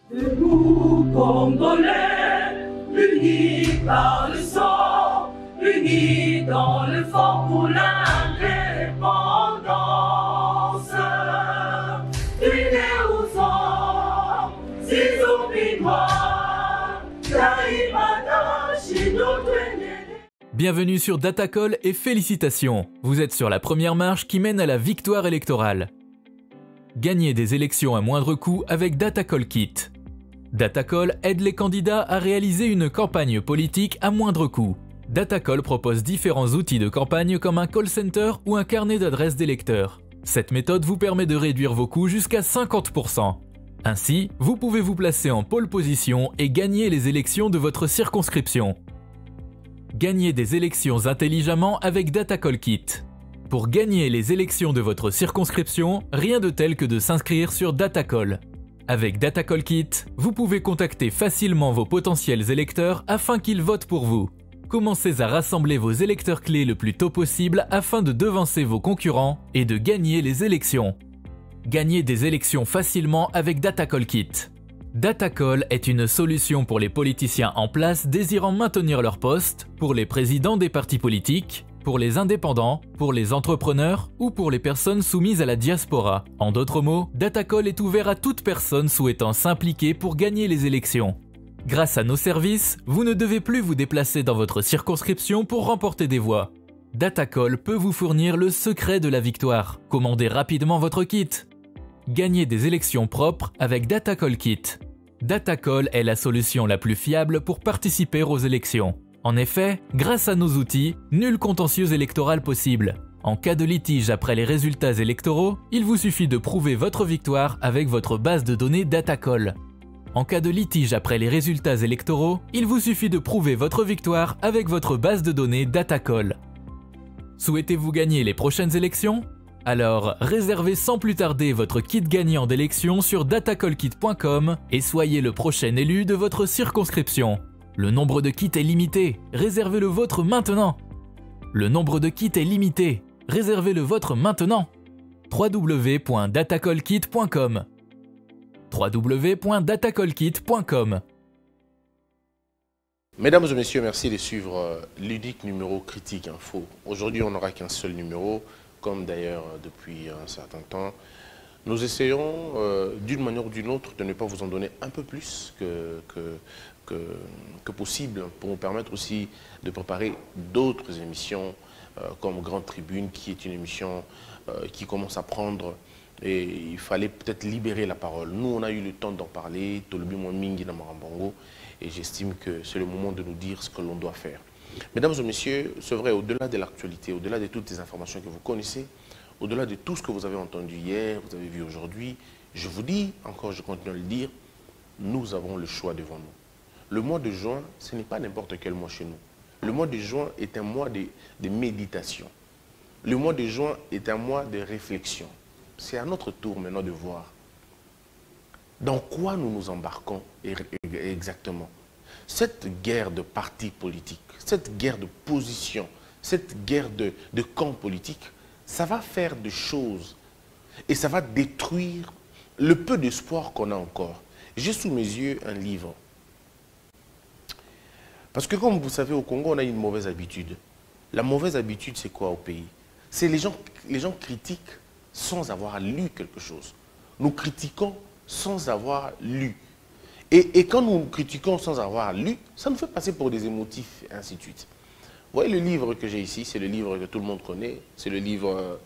Debout, Congolais, unis par le sang, unis dans le fort pour l'indépendance. Unis aux hommes, si oublie-moi, Taïmada, Chinoto. Bienvenue sur Datacall et félicitations, vous êtes sur la première marche qui mène à la victoire électorale. Gagnez des élections à moindre coût avec Datacall Kit. Datacall aide les candidats à réaliser une campagne politique à moindre coût. Datacall propose différents outils de campagne comme un call center ou un carnet d'adresses d'électeurs. Cette méthode vous permet de réduire vos coûts jusqu'à 50%. Ainsi, vous pouvez vous placer en pole position et gagner les élections de votre circonscription. Gagnez des élections intelligemment avec Datacall Kit. Pour gagner les élections de votre circonscription, rien de tel que de s'inscrire sur Datacall. Avec Datacall Kit, vous pouvez contacter facilement vos potentiels électeurs afin qu'ils votent pour vous. Commencez à rassembler vos électeurs clés le plus tôt possible afin de devancer vos concurrents et de gagner les élections. Gagnez des élections facilement avec Datacall Kit. Datacall est une solution pour les politiciens en place désirant maintenir leur poste, pour les présidents des partis politiques, pour les indépendants, pour les entrepreneurs ou pour les personnes soumises à la diaspora. En d'autres mots, Datacall est ouvert à toute personne souhaitant s'impliquer pour gagner les élections. Grâce à nos services, vous ne devez plus vous déplacer dans votre circonscription pour remporter des voix. Datacall peut vous fournir le secret de la victoire. Commandez rapidement votre kit. Gagnez des élections propres avec Datacall Kit. Datacall est la solution la plus fiable pour participer aux élections. En effet, grâce à nos outils, nul contentieux électoral possible. En cas de litige après les résultats électoraux, il vous suffit de prouver votre victoire avec votre base de données Datacall. En cas de litige après les résultats électoraux, il vous suffit de prouver votre victoire avec votre base de données Datacall. Souhaitez-vous gagner les prochaines élections ? Alors, réservez sans plus tarder votre kit gagnant d'élection sur datacallkit.com et soyez le prochain élu de votre circonscription. Le nombre de kits est limité, réservez le vôtre maintenant. Le nombre de kits est limité, réservez le vôtre maintenant. www.datacallkit.com www.datacallkit.com. Mesdames et messieurs, merci de suivre l'unique numéro Critique Info. Aujourd'hui, on n'aura qu'un seul numéro, comme d'ailleurs depuis un certain temps. Nous essayons d'une manière ou d'une autre de ne pas vous en donner un peu plus que possible pour nous permettre aussi de préparer d'autres émissions comme Grande Tribune, qui est une émission qui commence à prendre et il fallait peut-être libérer la parole. Nous, on a eu le temps d'en parler, Tolobi Mwamingi Namarambango, et j'estime que c'est le moment de nous dire ce que l'on doit faire. Mesdames et messieurs, c'est vrai, au-delà de l'actualité, au-delà de toutes les informations que vous connaissez, au-delà de tout ce que vous avez entendu hier, vous avez vu aujourd'hui, je vous dis, encore je continue à le dire, nous avons le choix devant nous. Le mois de juin, ce n'est pas n'importe quel mois chez nous. Le mois de juin est un mois de méditation. Le mois de juin est un mois de réflexion. C'est à notre tour maintenant de voir dans quoi nous nous embarquons exactement. Cette guerre de partis politiques, cette guerre de position, cette guerre de camps politiques, ça va faire des choses et ça va détruire le peu d'espoir qu'on a encore. J'ai sous mes yeux un livre. Parce que comme vous savez, au Congo, on a une mauvaise habitude. La mauvaise habitude, c'est quoi au pays? C'est les gens critiquent sans avoir lu quelque chose. Nous critiquons sans avoir lu. Et quand nous critiquons sans avoir lu, ça nous fait passer pour des émotifs, et ainsi de suite. Vous voyez le livre que j'ai ici, c'est le livre que tout le monde connaît. C'est le livre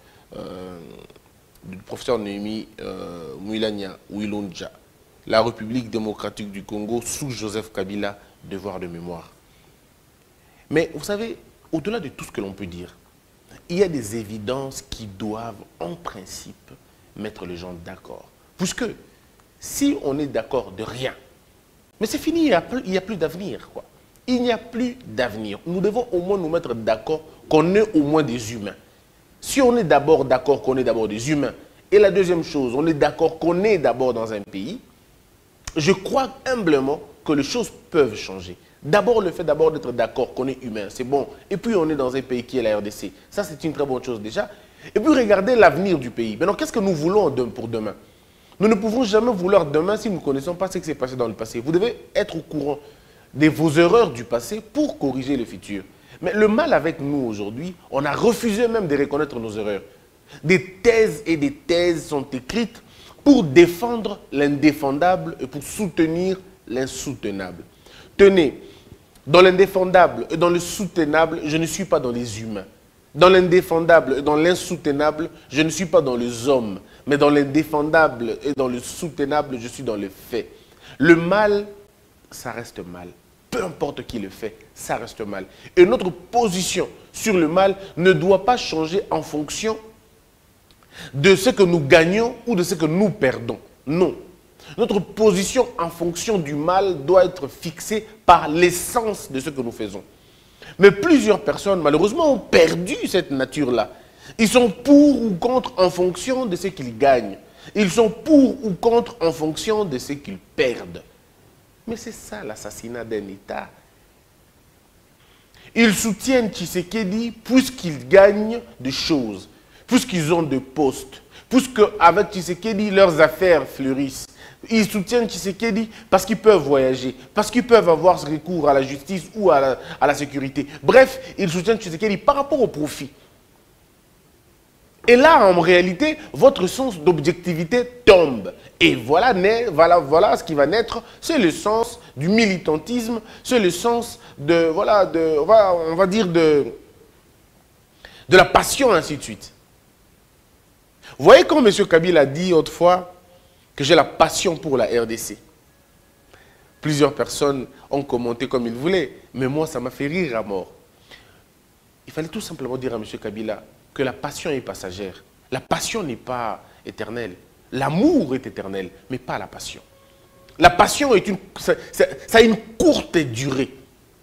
du professeur Némi Mwilanya Wilonja, La République démocratique du Congo sous Joseph Kabila, devoir de mémoire. Mais vous savez, au-delà de tout ce que l'on peut dire, il y a des évidences qui doivent, en principe, mettre les gens d'accord. Puisque si on est d'accord de rien, mais c'est fini, il n'y a plus d'avenir, quoi. Il n'y a plus d'avenir. Nous devons au moins nous mettre d'accord qu'on est au moins des humains. Si on est d'abord d'accord qu'on est d'abord des humains, et la deuxième chose, on est d'accord qu'on est d'abord dans un pays, je crois humblement que les choses peuvent changer. D'abord, le fait d'être d'accord qu'on est humain, c'est bon. Et puis, on est dans un pays qui est la RDC. Ça, c'est une très bonne chose déjà. Et puis, regardez l'avenir du pays. Maintenant, qu'est-ce que nous voulons pour demain? Nous ne pouvons jamais vouloir demain si nous ne connaissons pas ce qui s'est passé dans le passé. Vous devez être au courant de vos erreurs du passé pour corriger le futur. Mais le mal avec nous aujourd'hui, on a refusé même de reconnaître nos erreurs. Des thèses et des thèses sont écrites pour défendre l'indéfendable et pour soutenir l'insoutenable. Tenez, dans l'indéfendable et dans le soutenable, je ne suis pas dans les humains. Dans l'indéfendable et dans l'insoutenable, je ne suis pas dans les hommes. Mais dans l'indéfendable et dans le soutenable, je suis dans le fait. Le mal, ça reste mal. Peu importe qui le fait, ça reste mal. Et notre position sur le mal ne doit pas changer en fonction de ce que nous gagnons ou de ce que nous perdons. Non. Notre position en fonction du mal doit être fixée par l'essence de ce que nous faisons. Mais plusieurs personnes, malheureusement, ont perdu cette nature-là. Ils sont pour ou contre en fonction de ce qu'ils gagnent. Ils sont pour ou contre en fonction de ce qu'ils perdent. Mais c'est ça l'assassinat d'un État. Ils soutiennent Tshisekedi puisqu'ils gagnent des choses, puisqu'ils ont des postes, puisqu'avec Tshisekedi, leurs affaires fleurissent. Ils soutiennent Tshisekedi parce qu'ils peuvent voyager, parce qu'ils peuvent avoir recours à la justice ou à la sécurité. Bref, ils soutiennent Tshisekedi par rapport au profit. Et là, en réalité, votre sens d'objectivité tombe. Et voilà ce qui va naître, c'est le sens du militantisme, c'est le sens de la passion, ainsi de suite. Vous voyez quand M. Kabila a dit autrefois que j'ai la passion pour la RDC. Plusieurs personnes ont commenté comme ils voulaient, mais moi, ça m'a fait rire à mort. Il fallait tout simplement dire à M. Kabila que la passion est passagère. La passion n'est pas éternelle. L'amour est éternel, mais pas la passion. La passion ça a une courte durée.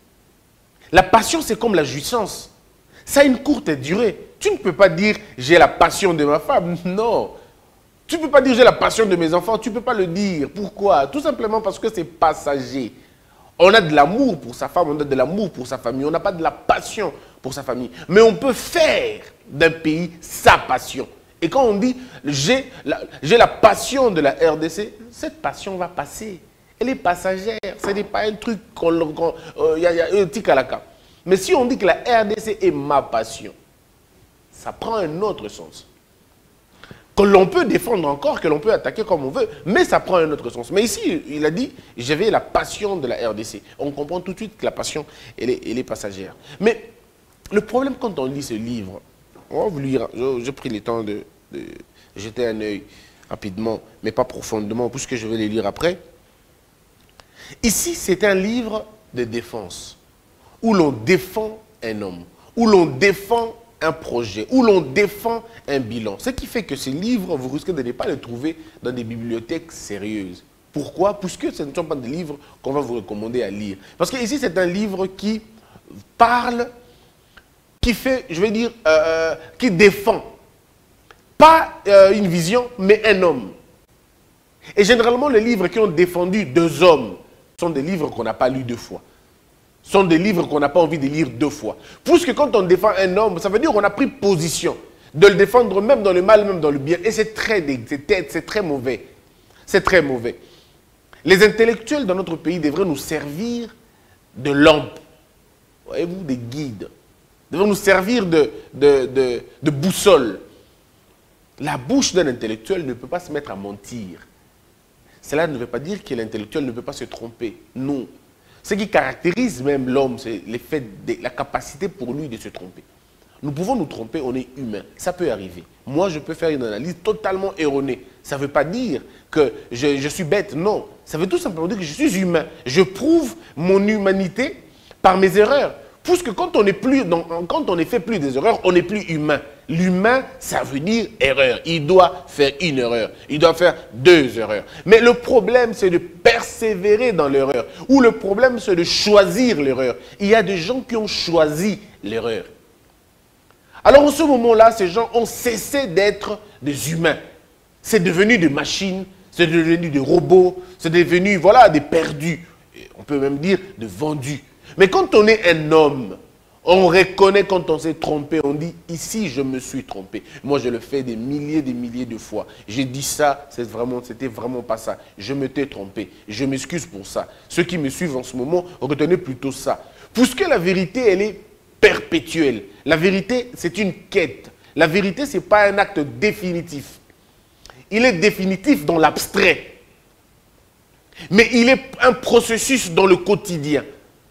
La passion, c'est comme la jouissance. Ça a une courte durée. Tu ne peux pas dire « j'ai la passion de ma femme ». Non. Tu ne peux pas dire « j'ai la passion de mes enfants ». Tu ne peux pas le dire. Pourquoi? Tout simplement parce que c'est passager. On a de l'amour pour sa femme, on a de l'amour pour sa famille. On n'a pas de la passion pour sa famille. Mais on peut faire d'un pays sa passion. Et quand on dit « j'ai la passion de la RDC », cette passion va passer. Elle est passagère. Ce n'est pas un truc il y a un tic à la cap. Mais si on dit que la RDC est ma passion, ça prend un autre sens. Que l'on peut défendre encore, que l'on peut attaquer comme on veut, mais ça prend un autre sens. Mais ici, il a dit, j'avais la passion de la RDC. On comprend tout de suite que la passion, elle est passagère. Mais le problème quand on lit ce livre, on va vous lire, j'ai pris le temps de jeter un œil rapidement, mais pas profondément, puisque je vais les lire après. Ici, c'est un livre de défense, où l'on défend un homme, où l'on défend un projet, où l'on défend un bilan. Ce qui fait que ces livres, vous risquez de ne pas les trouver dans des bibliothèques sérieuses. Pourquoi? Puisque ce ne sont pas des livres qu'on va vous recommander à lire. Parce que ici, c'est un livre qui parle, qui fait, je vais dire, qui défend. Pas une vision, mais un homme. Et généralement, les livres qui ont défendu deux hommes sont des livres qu'on n'a pas lus deux fois. Sont des livres qu'on n'a pas envie de lire deux fois. Puisque quand on défend un homme, ça veut dire qu'on a pris position de le défendre même dans le mal, même dans le bien. Et c'est très mauvais. C'est très mauvais. Les intellectuels dans notre pays devraient nous servir de lampes. Voyez-vous, des guides. Devraient nous servir de boussole. La bouche d'un intellectuel ne peut pas se mettre à mentir. Cela ne veut pas dire que l'intellectuel ne peut pas se tromper. Non. Ce qui caractérise même l'homme, c'est la capacité pour lui de se tromper. Nous pouvons nous tromper, on est humain. Ça peut arriver. Moi, je peux faire une analyse totalement erronée. Ça ne veut pas dire que je suis bête, non. Ça veut tout simplement dire que je suis humain. Je prouve mon humanité par mes erreurs. Puisque quand on ne fait plus des erreurs, on n'est plus humain. L'humain, ça veut dire erreur. Il doit faire une erreur. Il doit faire deux erreurs. Mais le problème, c'est de persévérer dans l'erreur. Ou le problème, c'est de choisir l'erreur. Il y a des gens qui ont choisi l'erreur. Alors, en ce moment-là, ces gens ont cessé d'être des humains. C'est devenu des machines, c'est devenu des robots, c'est devenu, voilà, des perdus. Et on peut même dire des vendus. Mais quand on est un homme, On reconnaît quand on s'est trompé, on dit ici je me suis trompé. Moi je le fais des milliers de fois. J'ai dit ça, c'était vraiment pas ça. Je m'étais trompé. Je m'excuse pour ça. Ceux qui me suivent en ce moment, retenez plutôt ça. Puisque la vérité, elle est perpétuelle. La vérité, c'est une quête. La vérité, ce n'est pas un acte définitif. Il est définitif dans l'abstrait. Mais il est un processus dans le quotidien.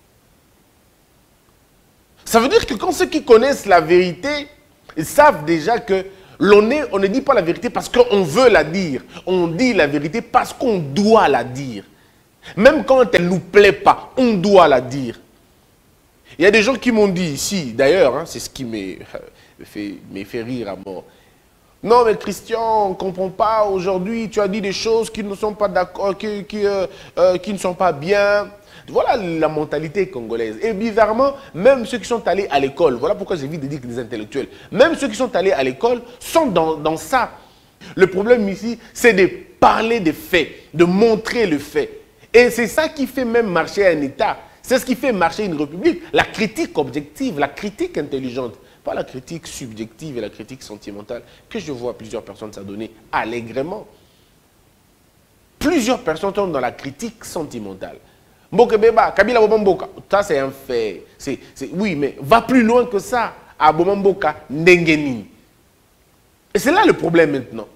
Ça veut dire que quand ceux qui connaissent la vérité, ils savent déjà que on ne dit pas la vérité parce qu'on veut la dire. On dit la vérité parce qu'on doit la dire. Même quand elle ne nous plaît pas, on doit la dire. Il y a des gens qui m'ont dit ici, d'ailleurs, hein, c'est ce qui me fait rire à mort. Non mais Christian, on ne comprend pas, aujourd'hui tu as dit des choses qui ne sont pas d'accord, qui ne sont pas bien. Voilà la mentalité congolaise. Et bizarrement, même ceux qui sont allés à l'école, voilà pourquoi j'évite de dire que des intellectuels, même ceux qui sont allés à l'école sont dans ça. Le problème ici, c'est de parler des faits, de montrer le fait. Et c'est ça qui fait même marcher un État. C'est ce qui fait marcher une république. La critique objective, la critique intelligente. Pas la critique subjective et la critique sentimentale que je vois plusieurs personnes s'adonner allègrement. Plusieurs personnes sont dans la critique sentimentale. Mboka Beba, Kabila Bobamboka, ça c'est un fait. Oui, mais va plus loin que ça. À Bobamboka, Ndengeni. Et c'est là le problème maintenant.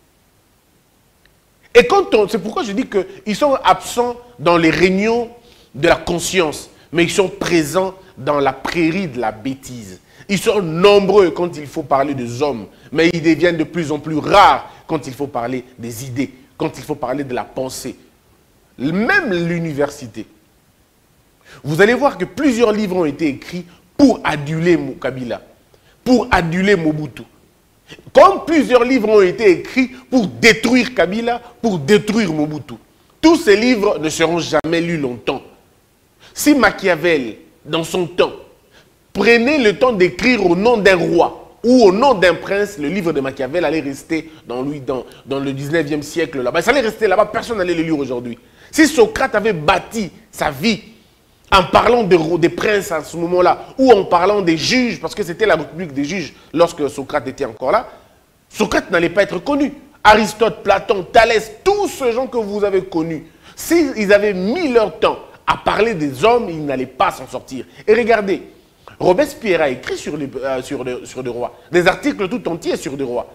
Et c'est pourquoi je dis qu'ils sont absents dans les réunions de la conscience, mais ils sont présents dans la prairie de la bêtise. Ils sont nombreux quand il faut parler des hommes, mais ils deviennent de plus en plus rares quand il faut parler des idées, quand il faut parler de la pensée. Même l'université. Vous allez voir que plusieurs livres ont été écrits pour aduler Kabila, pour aduler Mobutu. Comme plusieurs livres ont été écrits pour détruire Kabila, pour détruire Mobutu. Tous ces livres ne seront jamais lus longtemps. Si Machiavel, dans son temps, prenait le temps d'écrire au nom d'un roi ou au nom d'un prince, le livre de Machiavel allait rester dans le 19e siècle là-bas. Ça allait rester là-bas, personne n'allait le lire aujourd'hui. Si Socrate avait bâti sa vie en parlant des princes à ce moment-là, ou en parlant des juges, parce que c'était la république des juges lorsque Socrate était encore là, Socrate n'allait pas être connu. Aristote, Platon, Thalès, tous ces gens que vous avez connus, s'ils avaient mis leur temps à parler des hommes, ils n'allaient pas s'en sortir. Et regardez, Robespierre a écrit sur des rois, des articles tout entiers sur des rois.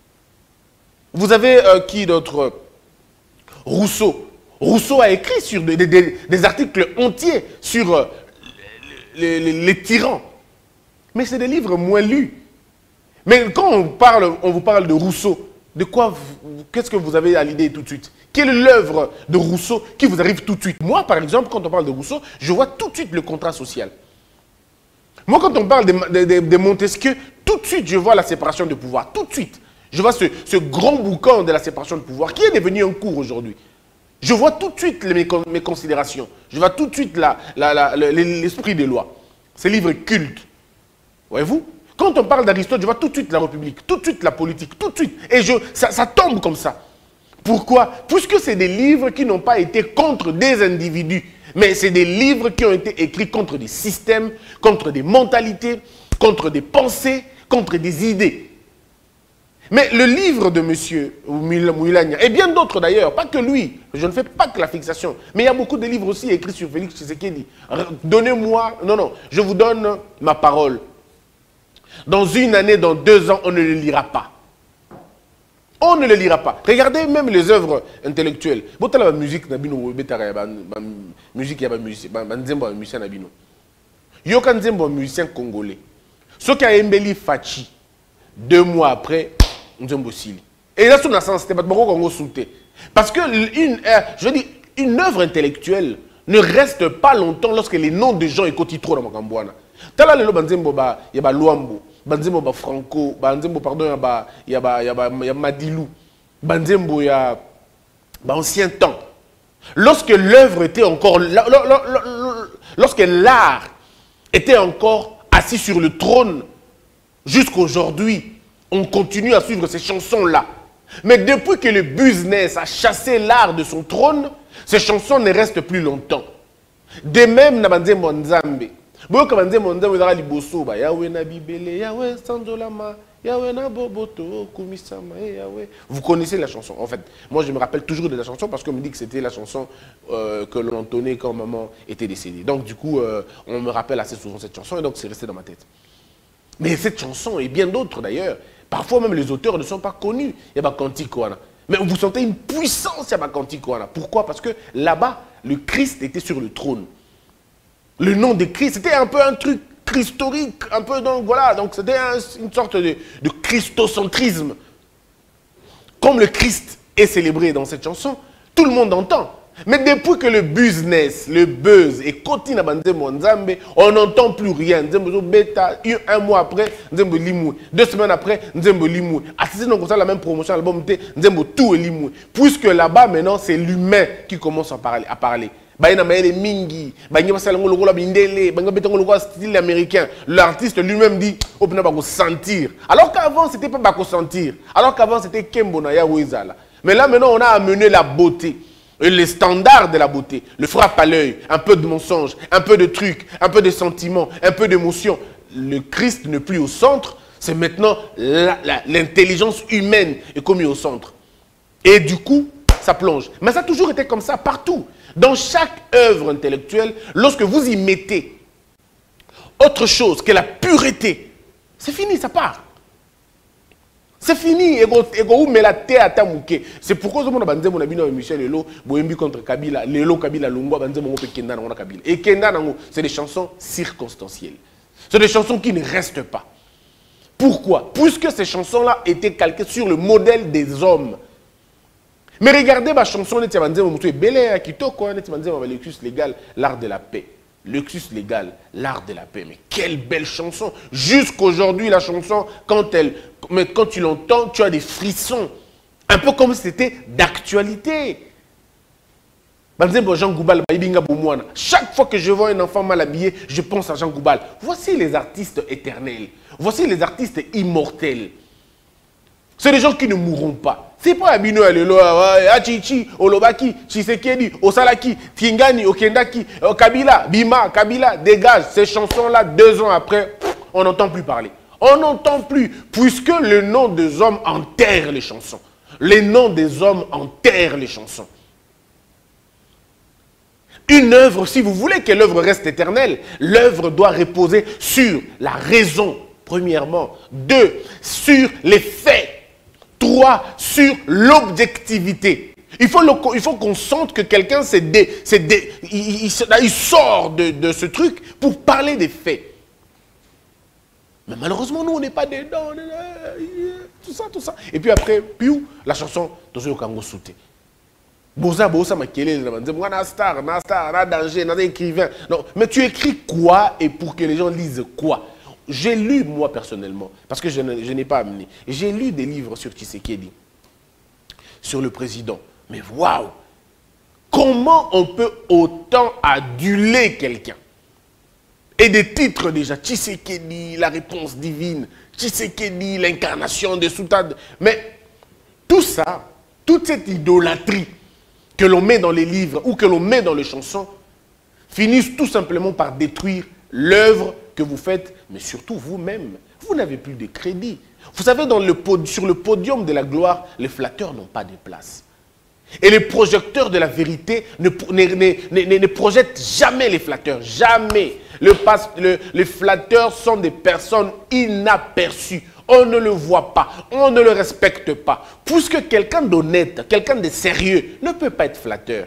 Vous avez qui d'autre? Rousseau. Rousseau a écrit sur des articles entiers sur les tyrans. Mais c'est des livres moins lus. Mais quand on vous parle de Rousseau, de quoi, qu'est-ce que vous avez à l'idée tout de suite? Quelle est l'œuvre de Rousseau qui vous arrive tout de suite? Moi, par exemple, quand on parle de Rousseau, je vois tout de suite le contrat social. Moi, quand on parle de Montesquieu, tout de suite, je vois la séparation de pouvoir. Tout de suite. Je vois ce grand bouquin de la séparation de pouvoir qui est devenu un cours aujourd'hui. Je vois tout de suite mes considérations. Je vois tout de suite l'esprit des lois. Ces livres cultes. Voyez-vous? Quand on parle d'Aristote, je vois tout de suite la République, tout de suite la politique, tout de suite. Et ça tombe comme ça. Pourquoi? Puisque c'est des livres qui n'ont pas été contre des individus, mais c'est des livres qui ont été écrits contre des systèmes, contre des mentalités, contre des pensées, contre des idées. Mais le livre de M. Mouilagna, et bien d'autres d'ailleurs, pas que lui, je ne fais pas que la fixation, mais il y a beaucoup de livres aussi écrits sur Félix Tshisekedi. Donnez-moi, non, je vous donne ma parole. Dans une année, dans 2 ans, on ne le lira pas. On ne le lira pas. Regardez même les œuvres intellectuelles. La musique, musique, il y a un musicien nabino. Il y a un musicien congolais. Ce qui a embelli Fachi, 2 mois après, et là, son sens, c'était pas Congo sauté. Parce que, je veux dire, une œuvre intellectuelle ne reste pas longtemps lorsque les noms de gens écoutent trop dans Makambouana. Tala lelo banzembo ba yaba Luambo, banzembo ba Franco, banzembo pardon yaba Madilou, banzembo ya ba ancien temps. Lorsque l'œuvre était encore lorsque l'art était encore assis sur le trône jusqu'aujourd'hui, on continue à suivre ces chansons-là. Mais depuis que le business a chassé l'art de son trône, ces chansons ne restent plus longtemps. De même, Nabanzembo Nzambe. Boyoka banzembo nzembo ezaka liboso ba Yahweh na bibele, Yahweh sanzolama, Yahweh na boboto kumisama, Yahweh. Vous connaissez la chanson. En fait, moi je me rappelle toujours de la chanson parce qu'on me dit que c'était la chanson que l'on entonnait quand maman était décédée. Donc du coup, on me rappelle assez souvent cette chanson et donc c'est resté dans ma tête. Mais cette chanson et bien d'autres d'ailleurs, parfois même les auteurs ne sont pas connus. Il y a Bakanti Koana. Mais vous sentez une puissance, il y a Bakanti Koana. Pourquoi? Parce que là-bas, le Christ était sur le trône. Le nom de Christ, c'était un peu un truc christorique, un peu donc voilà, donc c'était une sorte de christocentrisme. Comme le Christ est célébré dans cette chanson, tout le monde entend. Mais depuis que le business, le buzz est continue à Nzambe, on n'entend plus rien. Un mois après, Nzambe Limou. 2 semaines après, Nzambe Limou. Assisté donc ça la même promotion, l'album Nzambe tout est Limou. Puisque là-bas maintenant c'est l'humain qui commence à parler. Mingi, style américain. L'artiste lui-même dit on peut pas sentir. Alors qu'avant c'était pas sentir. Alors qu'avant c'était Kembona Yahwehzala. Mais là maintenant on a amené la beauté. Et les standards de la beauté, le frappe à l'œil, un peu de mensonge, un peu de trucs, un peu de sentiments, un peu d'émotion. Le Christ n'est plus au centre, c'est maintenant l'intelligence humaine est commise au centre. Et du coup, ça plonge. Mais ça a toujours été comme ça, partout. Dans chaque œuvre intellectuelle, lorsque vous y mettez autre chose que la pureté, c'est fini, ça part. C'est fini. C'est pourquoi Michel Lelo, Boembi contre Kabila, Lelo Kabila Lungwa, Kabila. Et Kenda Nango, c'est des chansons circonstancielles. C'est des chansons qui ne restent pas. Pourquoi? Puisque ces chansons-là étaient calquées sur le modèle des hommes. Mais regardez ma chanson, Luxus légal, l'art de la paix. Luxus légal, l'art de la paix. Mais quelle belle chanson. Jusqu'aujourd'hui, la chanson, quand tu l'entends, tu as des frissons. Un peu comme si c'était d'actualité. Chaque fois que je vois un enfant mal habillé, je pense à Jean Goubal. Voici les artistes éternels. Voici les artistes immortels. C'est des gens qui ne mourront pas. C'est pas Abino Alelo, Achichi, Olobaki, Chisekedi, Osalaki, Tingani, Okendaki, Kabila, Bima, Kabila, dégage. Ces chansons-là, 2 ans après, on n'entend plus parler. On n'entend plus, puisque le nom des hommes enterre les chansons. Les noms des hommes enterrent les chansons. Une œuvre, si vous voulez que l'œuvre reste éternelle, l'œuvre doit reposer sur la raison, premièrement. 2, sur les faits. 3, sur l'objectivité. Il faut qu'on sente que quelqu'un il sort de ce truc pour parler des faits. Mais malheureusement, nous, on n'est pas dedans. Tout ça. Et puis après, la chanson, Tozo Kango Souté. Boza, Makele, star, danger, écrivain. Non, mais tu écris quoi et pour que les gens lisent quoi? J'ai lu, moi, personnellement, parce que je n'ai pas amené, j'ai lu des livres sur Tshisekedi, sur le président. Mais waouh! Comment on peut autant aduler quelqu'un? Et des titres déjà, Tshisekedi, la réponse divine, Tshisekedi, l'incarnation de Soutad. Mais tout ça, toute cette idolâtrie que l'on met dans les livres ou que l'on met dans les chansons, finissent tout simplement par détruire l'œuvre que vous faites, mais surtout vous-même. Vous n'avez plus de crédit. Vous savez, sur le podium de la gloire, les flatteurs n'ont pas de place. Et les projecteurs de la vérité ne projettent jamais les flatteurs. Jamais. Les flatteurs sont des personnes inaperçues. On ne le voit pas. On ne le respecte pas. Puisque quelqu'un d'honnête, quelqu'un de sérieux ne peut pas être flatteur.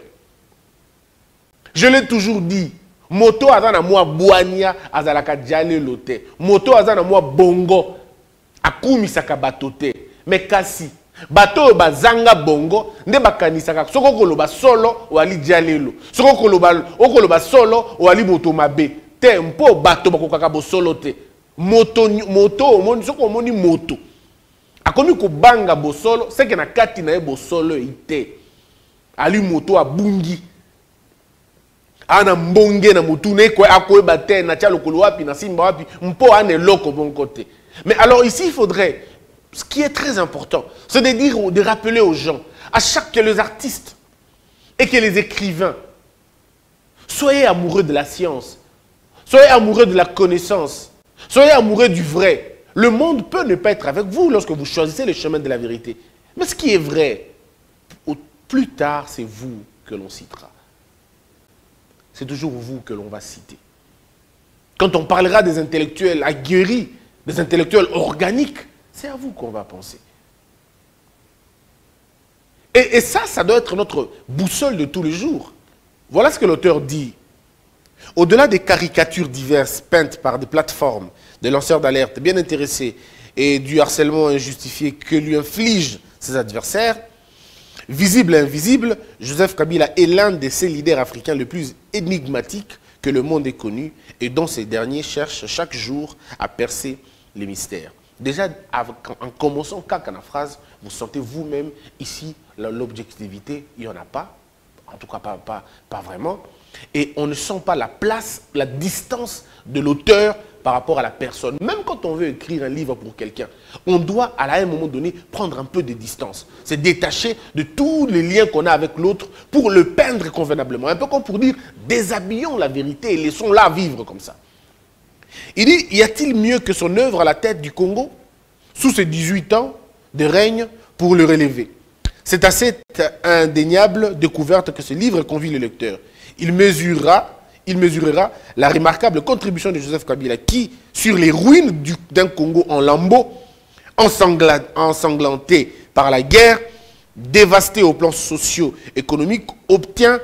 Je l'ai toujours dit. Moto azana moi boania azalaka jale lote. Moto azana moi bongo akumi saka batote. Mais kasi bato bazanga bongo nde bakanisaka soko koloba solo wali jalelo. Soko koloba solo wali moto mabe. Tempo bato bakokaka bo solo te. Moto omoni soko omoni moto. Akomi ko banga bo solo, c'est que na kati na e bo solo ite. Ali moto abungi. Ana mbonge na mutune kwa akoe bate na tia lokolo wapi na simba wapi mpo ane loko bon côté. Mais alors ici il faudrait, ce qui est très important, c'est de dire, de rappeler aux gens, à chaque que les artistes et que les écrivains, soyez amoureux de la science, Soyez amoureux de la connaissance. Soyez amoureux du vrai. Le monde peut ne pas être avec vous lorsque vous choisissez le chemin de la vérité. Mais ce qui est vrai, plus tard, c'est vous que l'on citera. C'est toujours vous que l'on va citer. Quand on parlera des intellectuels aguerris, des intellectuels organiques, c'est à vous qu'on va penser. Et ça doit être notre boussole de tous les jours. Voilà ce que l'auteur dit. Au-delà des caricatures diverses peintes par des plateformes, des lanceurs d'alerte bien intéressés et du harcèlement injustifié que lui infligent ses adversaires, visible et invisible, Joseph Kabila est l'un de ces leaders africains les plus énigmatiques que le monde ait connu et dont ces derniers cherchent chaque jour à percer les mystères. Déjà, en commençant la phrase, vous sentez vous-même ici l'objectivité, il n'y en a pas, en tout cas pas vraiment, et on ne sent pas la place, la distance de l'auteur par rapport à la personne. Même quand on veut écrire un livre pour quelqu'un, on doit à un moment donné prendre un peu de distance, se détacher de tous les liens qu'on a avec l'autre pour le peindre convenablement. Un peu comme pour dire, déshabillons la vérité et laissons-la vivre comme ça. Il dit, y a-t-il mieux que son œuvre à la tête du Congo, sous ses 18 ans de règne, pour le relever? C'est à cette indéniable découverte que ce livre convie le lecteur. Il mesurera la remarquable contribution de Joseph Kabila qui, sur les ruines d'un Congo en lambeaux, ensanglanté par la guerre, dévasté au plan socio-économique, obtient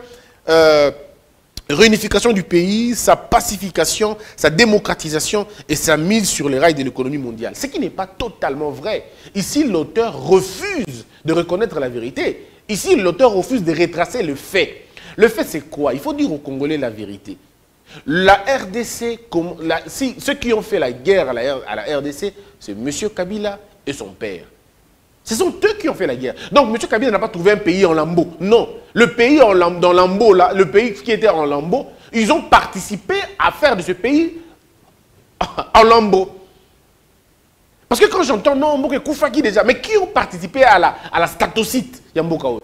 réunification du pays, sa pacification, sa démocratisation et sa mise sur les rails de l'économie mondiale. Ce qui n'est pas totalement vrai. Ici, l'auteur refuse de reconnaître la vérité. Ici, l'auteur refuse de retracer le fait. Le fait, c'est quoi? Il faut dire aux Congolais la vérité. La RDC, ceux qui ont fait la guerre à la RDC, c'est M. Kabila et son père. Ce sont eux qui ont fait la guerre. Donc, M. Kabila n'a pas trouvé un pays en lambeaux. Non. Le pays dans lambeaux, là, le pays qui était en lambeaux, ils ont participé à faire de ce pays en lambeaux. Parce que quand j'entends non, Mboka Koufaki déjà, mais qui ont participé à la statocite Yamboka? En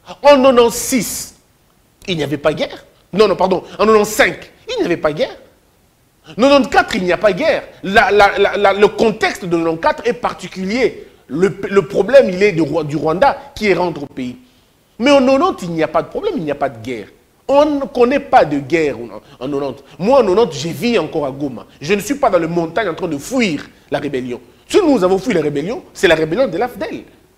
96, il n'y avait pas guerre. Non, pardon, en 95, il n'y avait pas guerre. En 94, il n'y a pas guerre. Le contexte de 94 est particulier. Le problème, il est du Rwanda qui rentre au pays. Mais en 90, il n'y a pas de problème, il n'y a pas de guerre. On ne connaît pas de guerre en 90. Moi, en 90, je vis encore à Goma. Je ne suis pas dans les montagnes en train de fuir la rébellion. Si nous avons fui la rébellion, c'est la rébellion de l'AFDEL.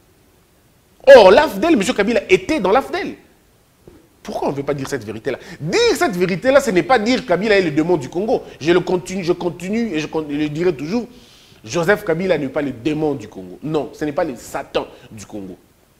Or, l'AFDEL, M. Kabila était dans l'AFDEL. Pourquoi on ne veut pas dire cette vérité-là? Dire cette vérité-là, ce n'est pas dire que Kabila est le démon du Congo. Je continue et je le dirai toujours. Joseph Kabila n'est pas le démon du Congo. Non, ce n'est pas le Satan du Congo.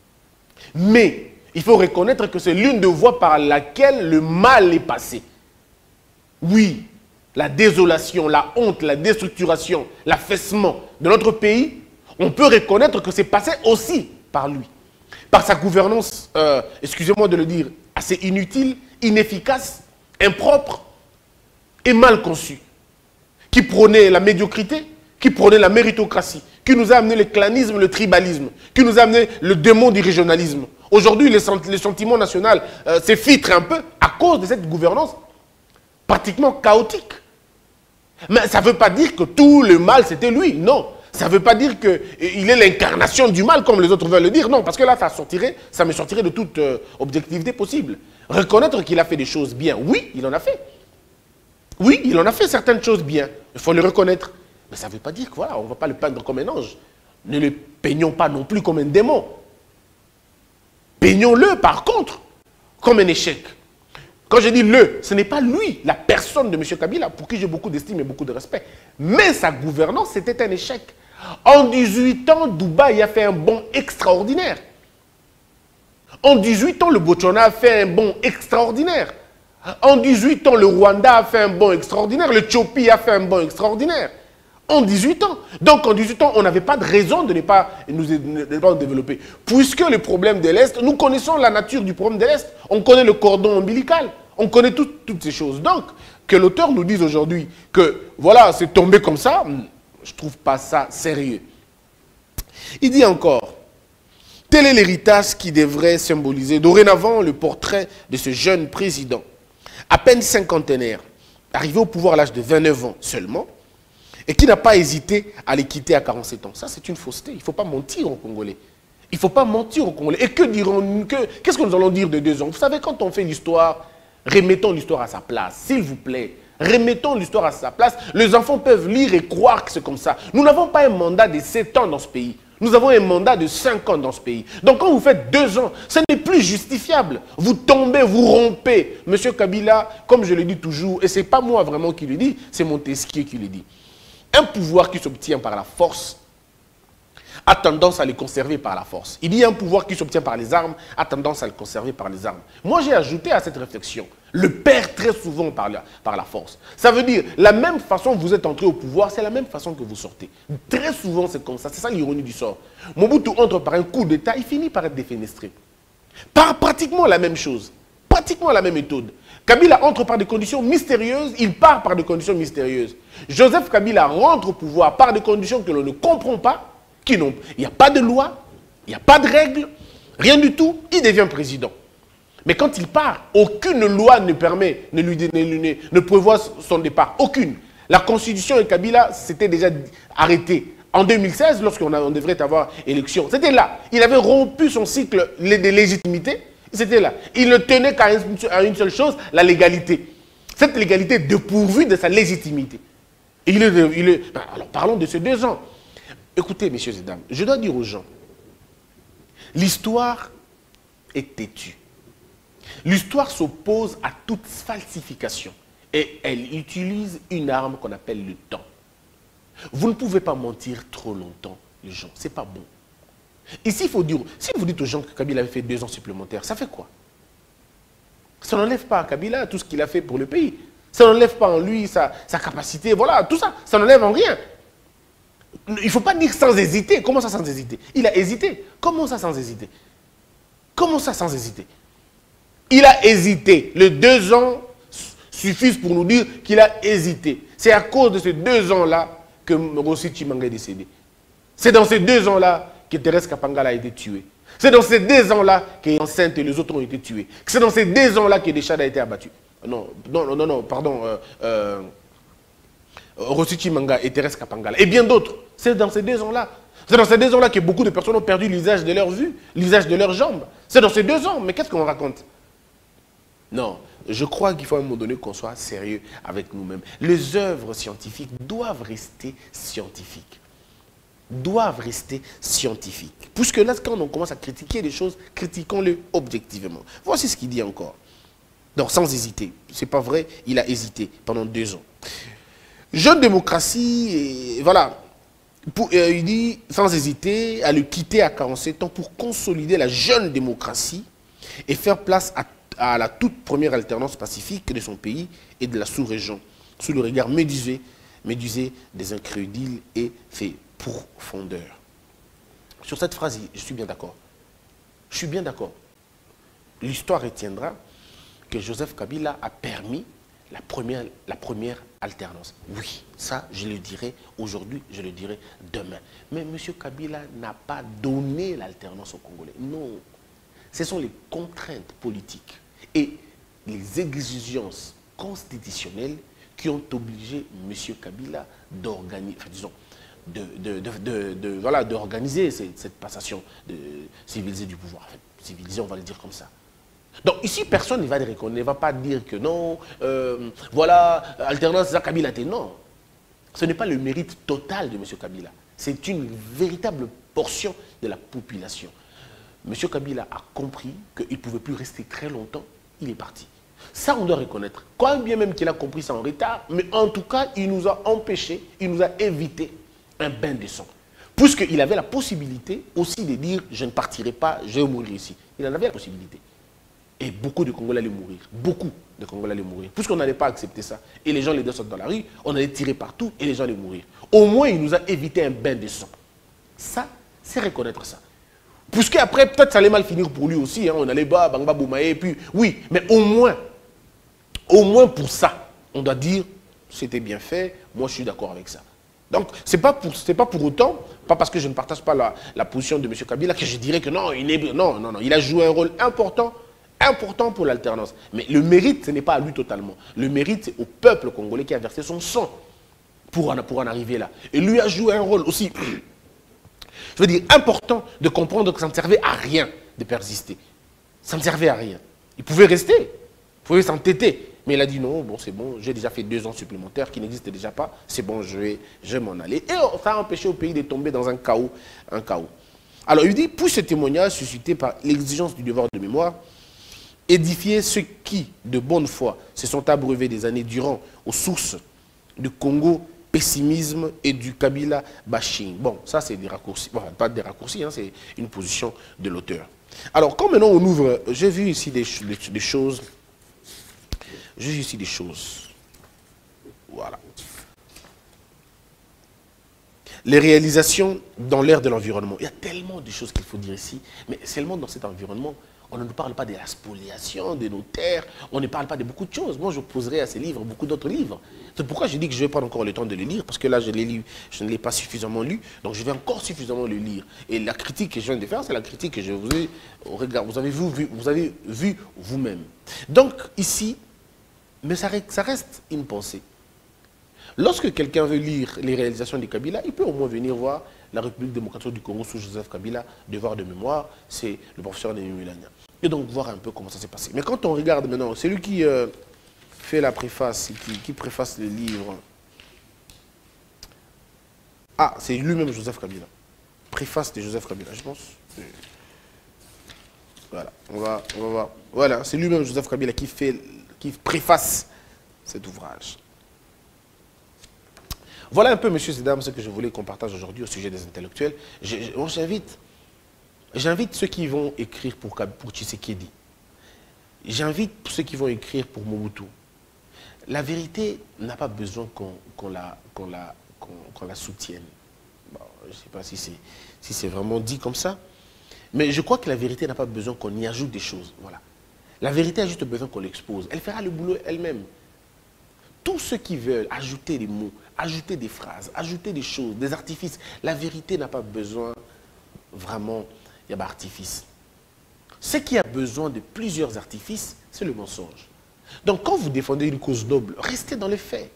Mais il faut reconnaître que c'est l'une des voies par laquelle le mal est passé. Oui, la désolation, la honte, la déstructuration, l'affaissement de notre pays, on peut reconnaître que c'est passé aussi par lui. Par sa gouvernance, excusez-moi de le dire, assez inutile, inefficace, impropre et mal conçue, qui prônait la médiocrité, qui prônait la méritocratie, qui nous a amené le clanisme, le tribalisme, qui nous a amené le démon du régionalisme. Aujourd'hui, le sentiment national s'effritre un peu à cause de cette gouvernance pratiquement chaotique. Mais ça ne veut pas dire que tout le mal, c'était lui. Non. Ça ne veut pas dire qu'il est l'incarnation du mal, comme les autres veulent le dire. Non, parce que là, ça me sortirait de toute objectivité possible. Reconnaître qu'il a fait des choses bien. Oui, il en a fait. Oui, il en a fait certaines choses bien. Il faut le reconnaître. Mais ça ne veut pas dire qu'on ne va pas le peindre comme un ange. Ne le peignons pas non plus comme un démon. Peignons-le, par contre, comme un échec. Quand je dis le, ce n'est pas lui, la personne de M. Kabila, pour qui j'ai beaucoup d'estime et beaucoup de respect. Mais sa gouvernance, c'était un échec. En 18 ans, Dubaï a fait un bond extraordinaire. En 18 ans, le Botswana a fait un bond extraordinaire. En 18 ans, le Rwanda a fait un bond extraordinaire. Le Tchopie a fait un bond extraordinaire. En 18 ans. Donc, en 18 ans, on n'avait pas de raison de ne pas nous développer. Puisque le problème de l'Est, nous connaissons la nature du problème de l'Est. On connaît le cordon ombilical. On connaît toutes ces choses. Donc, que l'auteur nous dise aujourd'hui que, voilà, c'est tombé comme ça, je ne trouve pas ça sérieux. Il dit encore, tel est l'héritage qui devrait symboliser dorénavant le portrait de ce jeune président, à peine cinquantenaire, arrivé au pouvoir à l'âge de 29 ans seulement, et qui n'a pas hésité à les quitter à 47 ans. Ça, c'est une fausseté. Il ne faut pas mentir aux Congolais. Il ne faut pas mentir aux Congolais. Et qu'est-ce que nous allons dire de 2 ans? Vous savez, quand on fait l'histoire, remettons l'histoire à sa place, s'il vous plaît. Remettons l'histoire à sa place. Les enfants peuvent lire et croire que c'est comme ça. Nous n'avons pas un mandat de 7 ans dans ce pays. Nous avons un mandat de 5 ans dans ce pays. Donc quand vous faites 2 ans, ce n'est plus justifiable. Vous tombez, vous rompez. Monsieur Kabila, comme je le dis toujours, et ce n'est pas moi vraiment qui le dis, c'est Montesquieu qui le dit. Un pouvoir qui s'obtient par la force a tendance à le conserver par la force. Il y a un pouvoir qui s'obtient par les armes, a tendance à le conserver par les armes. Moi, j'ai ajouté à cette réflexion, le perd très souvent par la force. Ça veut dire, la même façon que vous êtes entré au pouvoir, c'est la même façon que vous sortez. Très souvent, c'est comme ça. C'est ça l'ironie du sort. Mobutu entre par un coup d'État, il finit par être défenestré. Par pratiquement la même chose. Pratiquement la même méthode. Kabila entre par des conditions mystérieuses, il part par des conditions mystérieuses. Joseph Kabila rentre au pouvoir par des conditions que l'on ne comprend pas, il n'y a pas de loi, il n'y a pas de règles, rien du tout, il devient président. Mais quand il part, aucune loi ne permet, ne prévoit son départ, aucune. La constitution de Kabila s'était déjà arrêtée en 2016, lorsqu'on devrait avoir élection. C'était là, il avait rompu son cycle de légitimité, c'était là. Il ne tenait qu'à une seule chose, la légalité. Cette légalité dépourvue de sa légitimité. Alors parlons de ces 2 ans. Écoutez, messieurs et dames, je dois dire aux gens, l'histoire est têtue. L'histoire s'oppose à toute falsification. Et elle utilise une arme qu'on appelle le temps. Vous ne pouvez pas mentir trop longtemps, les gens. Ce n'est pas bon. Ici, il faut dire, si vous dites aux gens que Kabila avait fait 2 ans supplémentaires, ça fait quoi? Ça n'enlève pas à Kabila tout ce qu'il a fait pour le pays. Ça n'enlève pas en lui sa capacité, voilà, tout ça. Ça n'enlève en rien. Il ne faut pas dire sans hésiter. Comment ça sans hésiter? Il a hésité. Comment ça sans hésiter? Comment ça sans hésiter? Il a hésité. Les 2 ans suffisent pour nous dire qu'il a hésité. C'est à cause de ces 2 ans-là que Rossi Chimanga est décédé. C'est dans ces 2 ans-là que Thérèse Kapangala a été tuée. C'est dans ces 2 ans-là que Enceinte et les autres ont été tués. C'est dans ces 2 ans-là que Deschad a été abattu. Non, pardon. Rossi Chimanga et Thérèse Kapangala. Et bien d'autres. C'est dans ces 2 ans-là. C'est dans ces 2 ans-là que beaucoup de personnes ont perdu l'usage de leur vue, l'usage de leurs jambes. C'est dans ces 2 ans. Mais qu'est-ce qu'on raconte? Non, je crois qu'il faut à un moment donné qu'on soit sérieux avec nous-mêmes. Les œuvres scientifiques doivent rester scientifiques. Doivent rester scientifiques. Puisque là, quand on commence à critiquer les choses, critiquons-les objectivement. Voici ce qu'il dit encore. Donc, sans hésiter. C'est pas vrai, il a hésité pendant 2 ans. Jeune démocratie, et voilà. Il dit, sans hésiter, à le quitter à 47 ans pour consolider la jeune démocratie et faire place à la toute première alternance pacifique de son pays et de la sous-région, sous le regard médusé des incrédules et fait profondeur. Sur cette phrase, je suis bien d'accord. Je suis bien d'accord. L'histoire retiendra que Joseph Kabila a permis la première alternance. Oui, ça, je le dirai aujourd'hui, je le dirai demain. Mais M. Kabila n'a pas donné l'alternance aux Congolais. Non. Ce sont les contraintes politiques et les exigences constitutionnelles qui ont obligé M. Kabila d'organiser, enfin, disons, d'organiser cette passation civilisée du pouvoir. En fait, civilisée, on va le dire comme ça. Donc ici, personne ne va le reconnaître, ne va pas dire que non, voilà, alternance, c'est ça, Kabila était. Non, ce n'est pas le mérite total de M. Kabila. C'est une véritable portion de la population. M. Kabila a compris qu'il ne pouvait plus rester très longtemps, il est parti. Ça, on doit reconnaître. Quand bien même qu'il a compris ça en retard, mais en tout cas, il nous a empêché, il nous a évité un bain de sang. Puisqu'il avait la possibilité aussi de dire, je ne partirai pas, je vais mourir ici. Il en avait la possibilité. Et beaucoup de Congolais allaient mourir. Beaucoup de Congolais allaient mourir. Puisqu'on n'allait pas accepter ça. Et les gens les descendent dans la rue, on allait tirer partout et les gens allaient mourir. Au moins, il nous a évité un bain de sang. Ça, c'est reconnaître ça. Puisqu'après, peut-être ça allait mal finir pour lui aussi. Hein. On allait bas, bangba, boumaï, puis oui. Mais au moins pour ça, on doit dire, c'était bien fait, moi je suis d'accord avec ça. Donc, ce n'est pas pour autant, pas parce que je ne partage pas la position de M. Kabila, que je dirais que non, il a joué un rôle important important pour l'alternance. Mais le mérite, ce n'est pas à lui totalement. Le mérite, c'est au peuple congolais qui a versé son sang pour en arriver là. Et lui a joué un rôle aussi, je veux dire, important de comprendre que ça ne servait à rien de persister. Ça ne servait à rien. Il pouvait rester, il pouvait s'entêter. Mais il a dit non, bon c'est bon, j'ai déjà fait 2 ans supplémentaires qui n'existent déjà pas, c'est bon, je vais m'en aller. Et ça a empêché au pays de tomber dans un chaos. Alors il dit, puis ce témoignage suscité par l'exigence du devoir de mémoire, édifier ceux qui, de bonne foi, se sont abreuvés des années durant aux sources du Congo pessimisme et du Kabila bashing. Bon, ça c'est des raccourcis, bon, pas des raccourcis, hein, c'est une position de l'auteur. Alors, quand maintenant on ouvre, j'ai vu ici des choses, voilà. Les réalisations dans l'ère de l'environnement. Il y a tellement de choses qu'il faut dire ici, mais seulement dans cet environnement, on ne nous parle pas de la spoliation de nos terres, on ne parle pas de beaucoup de choses. Moi, je poserai à ces livres beaucoup d'autres livres. C'est pourquoi je dis que je ne vais pas encore le temps de les lire, parce que là, je ne l'ai pas suffisamment lu, donc je vais encore suffisamment le lire. Et la critique que je viens de faire, c'est la critique que je vous ai, vous avez vu vous-même. Donc, ici, mais ça reste une pensée. Lorsque quelqu'un veut lire les réalisations du Kabila, il peut au moins venir voir la République démocratique du Congo sous Joseph Kabila, devoir de mémoire, c'est le professeur Némi Milania. Et donc voir un peu comment ça s'est passé. Mais quand on regarde maintenant, c'est lui qui fait la préface, qui préface le livre. Ah, c'est lui-même Joseph Kabila. Préface de Joseph Kabila, je pense. Voilà, on va voir. Voilà, c'est lui-même Joseph Kabila qui préface cet ouvrage. Voilà un peu, messieurs et dames, ce que je voulais qu'on partage aujourd'hui au sujet des intellectuels. J'invite ceux qui vont écrire pour Tshisekedi. J'invite ceux qui vont écrire pour Mobutu. La vérité n'a pas besoin qu'on la soutienne. Bon, je ne sais pas si c'est vraiment dit comme ça. Mais je crois que la vérité n'a pas besoin qu'on y ajoute des choses. Voilà. La vérité a juste besoin qu'on l'expose. Elle fera le boulot elle-même. Tous ceux qui veulent ajouter des mots, ajouter des phrases, ajouter des choses, des artifices, la vérité n'a pas besoin vraiment d'artifice. Ce qui a besoin de plusieurs artifices, c'est le mensonge. Donc quand vous défendez une cause noble, restez dans les faits.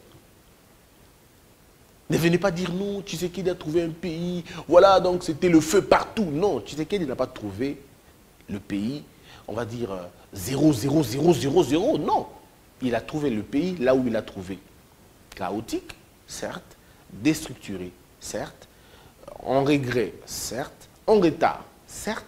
Ne venez pas dire non, Tshisekedi a trouvé un pays, voilà, donc c'était le feu partout. Non, Tshisekedi n'a pas trouvé le pays, on va dire 0,0000, non. Il a trouvé le pays là où il a trouvé. Chaotique, certes, déstructuré, certes, en regret, certes, en retard, certes,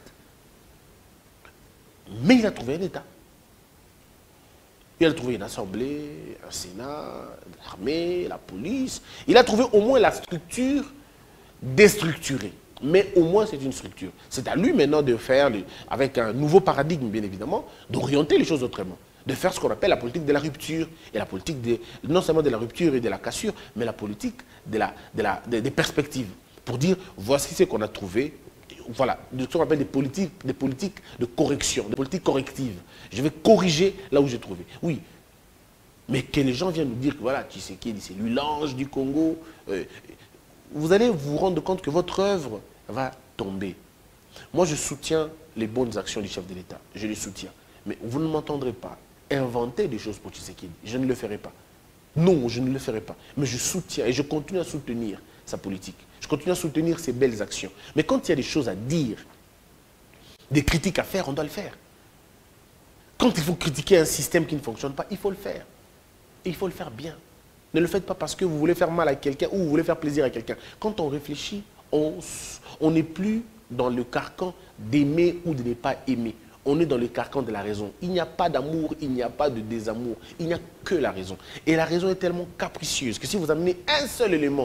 mais il a trouvé un État. Il a trouvé une assemblée, un Sénat, l'armée, la police. Il a trouvé au moins la structure déstructurée. Mais au moins, c'est une structure. C'est à lui maintenant de faire, avec un nouveau paradigme, bien évidemment, d'orienter les choses autrement. De faire ce qu'on appelle la politique de la rupture. Et la politique non seulement de la rupture et de la cassure, mais la politique des perspectives. Pour dire, voici ce qu'on a trouvé. Voilà, ce qu'on appelle des politiques de correction, des politiques correctives. Je vais corriger là où j'ai trouvé. Oui, mais que les gens viennent nous dire que voilà, Tshisekedi, c'est lui l'ange du Congo. Vous allez vous rendre compte que votre œuvre va tomber. Moi, je soutiens les bonnes actions du chef de l'État. Je les soutiens. Mais vous ne m'entendrez pas inventer des choses pour Tshisekedi. Je ne le ferai pas. Non, je ne le ferai pas. Mais je soutiens et je continue à soutenir sa politique. Je continue à soutenir ses belles actions. Mais quand il y a des choses à dire, des critiques à faire, on doit le faire. Quand il faut critiquer un système qui ne fonctionne pas, il faut le faire. Et il faut le faire bien. Ne le faites pas parce que vous voulez faire mal à quelqu'un ou vous voulez faire plaisir à quelqu'un. Quand on réfléchit, on n'est plus dans le carcan d'aimer ou de ne pas aimer. On est dans le carcan de la raison. Il n'y a pas d'amour, il n'y a pas de désamour. Il n'y a que la raison. Et la raison est tellement capricieuse que si vous amenez un seul élément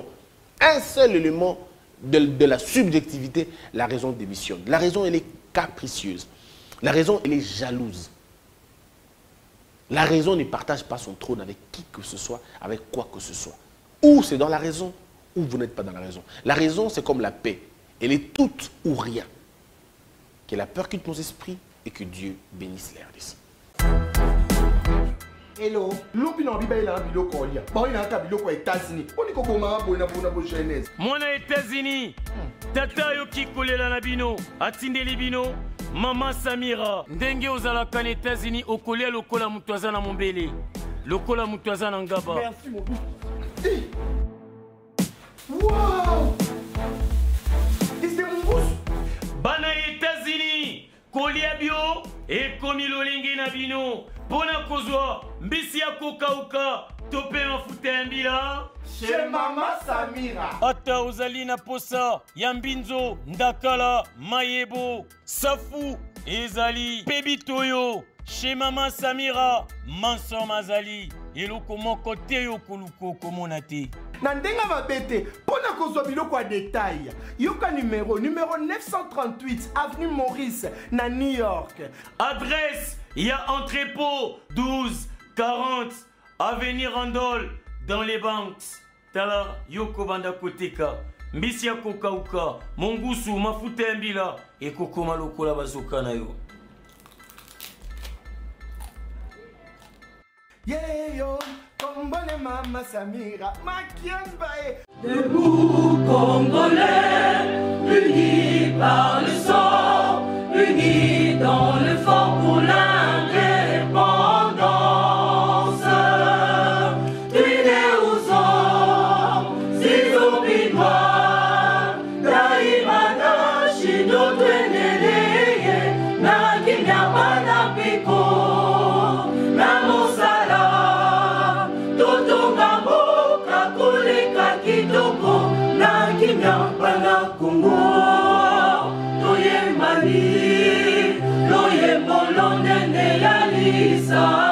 de la subjectivité, la raison démissionne. La raison, elle est capricieuse. La raison, elle est jalouse. La raison ne partage pas son trône avec qui que ce soit, avec quoi que ce soit. Ou c'est dans la raison, ou vous n'êtes pas dans la raison. La raison, c'est comme la paix. Elle est toute ou rien. Que la peur quitte nos esprits et que Dieu bénisse l'air d'ici. Hello. Lupi na biba ila biloko olia. Ba ina ka biloko États-Unis. Oni ko boma bona jeunesse. Mwana États-Unis. Tata yo kikolela na bino. Atindeli bino. Mama Samira. Ndenge ozalaka na États-Unis okolia lokola mutu aza na mombele. Lokola mutu aza na ngaba. Merci mon bout. Wow. C'est mon bout. Bana États-Unis. Kolia bio ekomi lolingi na bino. Pona kozwa mbisi ya kokauka tope mafuta ya mbila Chez Mama Samira. ata ozali na posa ya mbinzo ndakala mayebo safu ezali pebitoyo chez Mama Samira manso mazali eloko moko te yo koluko komona te Na ndenga mabete pona kozwa biloko ya détail. Yoka numéro 938 avenue Maurice na New York. adresse ya entrepôt 1240 avenue Randol dans les banques tala yoko banda koteka mbisi ya kokauka mongusu mafuta ya mbila ekokoma lokola bazoka na yo Yeah yo, kombone Mama Samira, makiambae. Debout Congolais, unis par le sang, unis dans le fort pour l'indépendance. Unis aux hommes, si obinois, daimana shindo tweneleye, na kinyabana piko, na mosala, totonga mboka koleka kitoko, na kinyabana Kongo, toye mali, toye molonene ya lisa.